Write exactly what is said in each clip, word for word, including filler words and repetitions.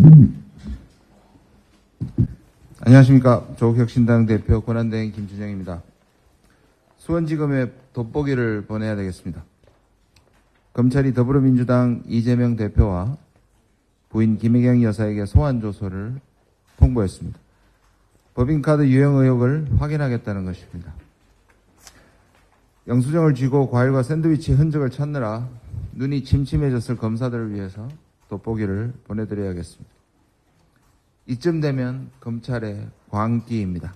안녕하십니까. 조국혁신당 대표 권한대행 김준영입니다. 수원지검에 돋보기를 보내야 되겠습니다. 검찰이 더불어민주당 이재명 대표와 부인 김혜경 여사에게 소환조서를 통보했습니다. 법인카드 유용 의혹을 확인하겠다는 것입니다. 영수증을 쥐고 과일과 샌드위치 흔적을 찾느라 눈이 침침해졌을 검사들을 위해서 돋보기를 보내드려야겠습니다. 이쯤 되면 검찰의 광기입니다.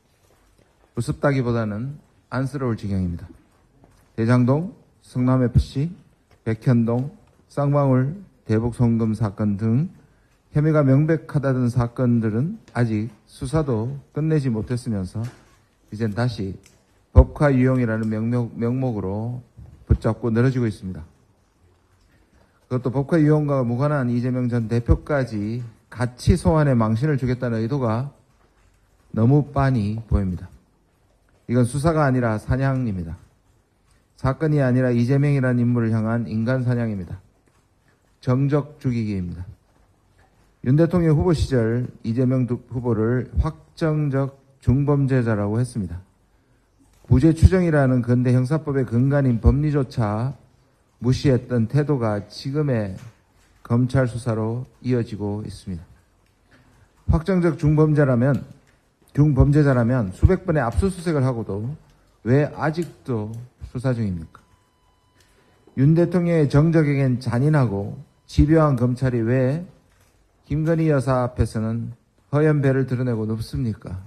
우습다기보다는 안쓰러울 지경입니다. 대장동, 성남에프씨, 백현동, 쌍방울, 대북송금 사건 등 혐의가 명백하다던 사건들은 아직 수사도 끝내지 못했으면서 이젠 다시 법화 유용이라는 명목, 명목으로 붙잡고 늘어지고 있습니다. 그것도 법화 유용과 무관한 이재명 전 대표까지 같이 소환에 망신을 주겠다는 의도가 너무 빤히 보입니다. 이건 수사가 아니라 사냥입니다. 사건이 아니라 이재명이라는 인물을 향한 인간 사냥입니다. 정적 죽이기입니다. 윤 대통령 후보 시절 이재명 후보를 확정적 중범죄자라고 했습니다. 구제 추정이라는 근대 형사법의 근간인 법리조차 무시했던 태도가 지금의 검찰 수사로 이어지고 있습니다. 확정적 중범죄라면, 중범죄자라면 수백 번의 압수수색을 하고도 왜 아직도 수사 중입니까? 윤 대통령의 정적에겐 잔인하고 집요한 검찰이 왜 김건희 여사 앞에서는 허연 배를 드러내고 눕습니까?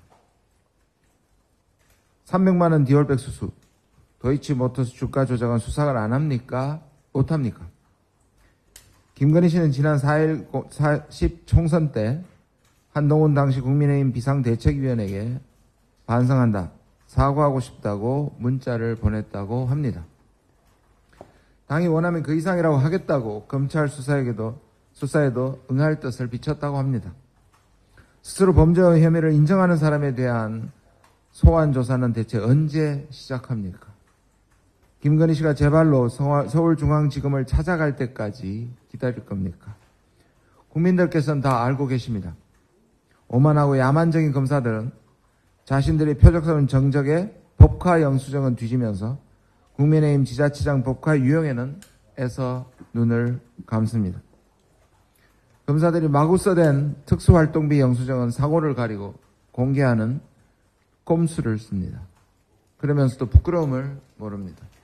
삼백만 원 디올백 수수, 도이치모터스 주가 조작은 수사를 안 합니까? 못 합니까? 김건희 씨는 지난 사십 총선 때 한동훈 당시 국민의힘 비상대책위원에게 반성한다, 사과하고 싶다고 문자를 보냈다고 합니다. 당이 원하면 그 이상이라고 하겠다고 검찰 수사에게도, 수사에도 응할 뜻을 비쳤다고 합니다. 스스로 범죄 혐의를 인정하는 사람에 대한 소환 조사는 대체 언제 시작합니까? 김건희 씨가 제발로 서울중앙지검을 찾아갈 때까지 기다릴 겁니까? 국민들께서는 다 알고 계십니다. 오만하고 야만적인 검사들은 자신들의 표적스러운 정적에 법화 영수증은 뒤지면서 국민의힘 지자체장 법화 유용에는 애서 눈을 감습니다. 검사들이 마구 써댄 특수활동비 영수증은 사고를 가리고 공개하는 꼼수를 씁니다. 그러면서도 부끄러움을 모릅니다.